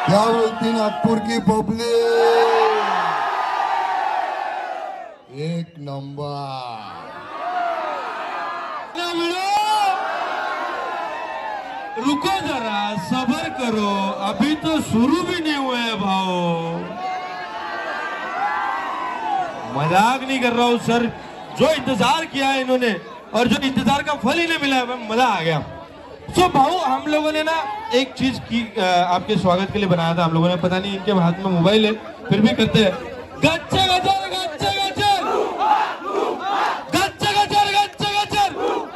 क्या बोलती नागपुर की पब्लिक? एक नंबर। रुको जरा, सब्र करो, अभी तो शुरू भी नहीं हुए हैं भाव। मजाक नहीं कर रहा हूं सर, जो इंतजार किया है इन्होंने और जो इंतजार का फल इन्हें मिला है, मजा आ गया। तो भाऊ हम लोगों ने ना एक चीज की आपके स्वागत के लिए बनाया था। हम लोगों ने, पता नहीं इनके हाथ में मोबाइल है फिर भी करते हैं। गच्चे गच्चर गच्चे गच्चर गच्चे गच्चर गच्चे गच्चर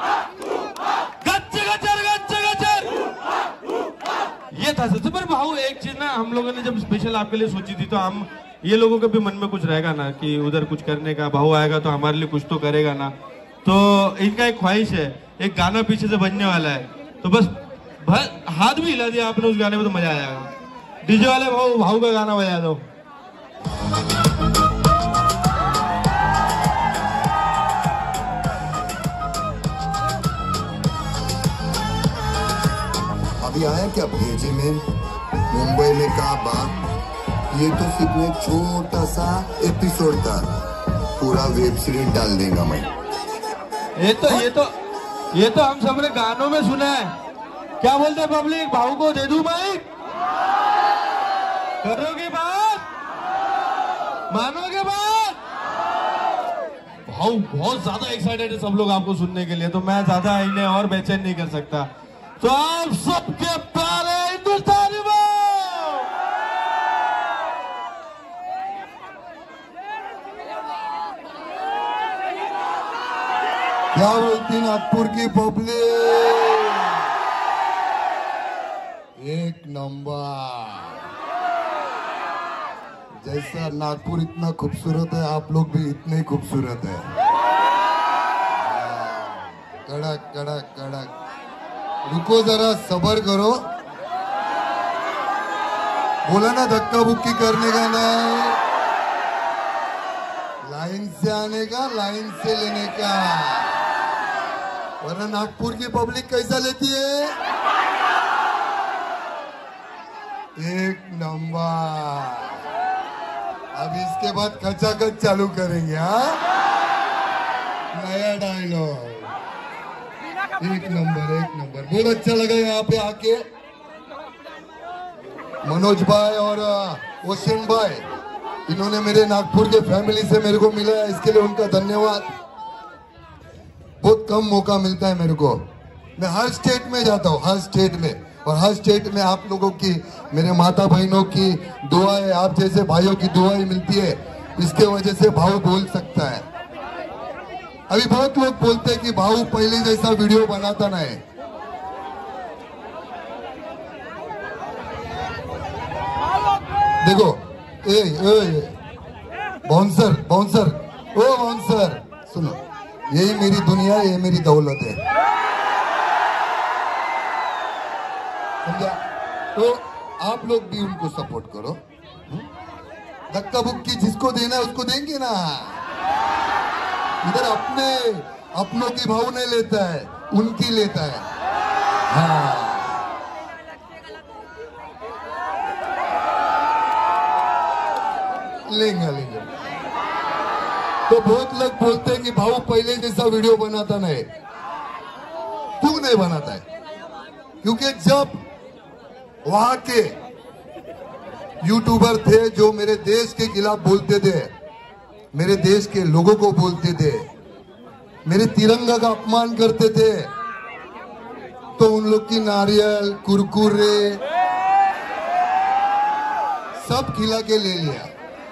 गच्चे गच्चर गच्चे गच्चर, ये था सबसे। पर भाऊ एक चीज ना हम लोगों ने जब स्पेशल आपके लिए सोची थी, तो हम ये लोगों के भी मन में कुछ रहेगा ना कि उधर कुछ करने का, भाऊ आएगा तो हमारे लिए कुछ तो करेगा ना। तो इनका एक ख्वाहिश है, एक गाना पीछे से बनने वाला है, तो बस हाथ भी हिला दिया आपने उस गाने में तो मजा आ जाएगा। डीजे वाले भाऊ का गाना बजा दो। अभी आया क्या भेजे में मुंबई में का बात? ये तो सिर्फ एक छोटा सा एपिसोड था, पूरा वेब सीरीज डाल देगा मैं। ये तो हम सबने गानों में सुना है। क्या बोलते हैं पब्लिक? भाऊ को दे दूं माइक? करोगे बात? मानोगे बात? भाऊ बहुत ज्यादा एक्साइटेड है सब लोग आपको सुनने के लिए, तो मैं ज्यादा इन्हें और बेचैन नहीं कर सकता। तो आप सबके प्यारे हिंदुस्तानी क्या बोलती नागपुर की पब्लिक? एक नंबर। जैसा नागपुर इतना खूबसूरत है, आप लोग भी इतने ही खूबसूरत है। कड़क कड़क कड़क। रुको जरा, सब्र करो। बोला ना धक्का बुक्की करने का नहीं, लाइन से आने का, लाइन से लेने का। वरना नागपुर की पब्लिक कैसा लेती है? एक नंबर। अब इसके बाद खचाखच चालू करेंगे। हाँ, नया डायलॉग। एक नंबर, एक नंबर। बहुत अच्छा लगा यहाँ पे आके। मनोज भाई और वसीम भाई, इन्होंने मेरे नागपुर के फैमिली से मेरे को मिला है, इसके लिए उनका धन्यवाद। बहुत कम मौका मिलता है मेरे को। मैं हर स्टेट में जाता हूँ, हर स्टेट में, और हर स्टेट में आप लोगों की, मेरे माता बहनों की दुआएं, आप जैसे भाइयों की दुआएं मिलती है, इसके वजह से भाऊ बोल सकता है। अभी बहुत लोग बोलते हैं कि भाऊ पहले जैसा वीडियो बनाता नहीं। देखो, बाउंसर बाउंसर, ओ बाउंसर, सुनो, यही मेरी दुनिया है, यही मेरी दौलत है, समझा? तो आप लोग भी उनको सपोर्ट करो। धक्का बुक्की जिसको देना है उसको देंगे ना। इधर अपनों की भाव नहीं लेता है, उनकी लेता है। हाँ, लेंगे लेंगे। तो बहुत लोग बोलते हैं कि भाऊ पहले जैसा वीडियो बनाता नहीं। क्यों नहीं बनाता है? क्योंकि जब वहां के यूट्यूबर थे जो मेरे देश के खिलाफ बोलते थे, मेरे देश के लोगों को बोलते थे, मेरे तिरंगा का अपमान करते थे, तो उन लोग की नारियल, कुरकुरे सब खिला के ले लिया।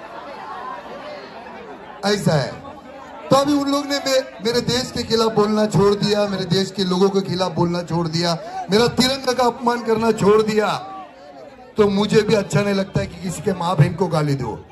ऐसा है। तो अभी उन लोग ने मेरे देश के खिलाफ बोलना छोड़ दिया, मेरे देश के लोगों के खिलाफ बोलना छोड़ दिया, मेरा तिरंगा का अपमान करना छोड़ दिया। तो मुझे भी अच्छा नहीं लगता है कि किसी के माँ बहन को गाली दो।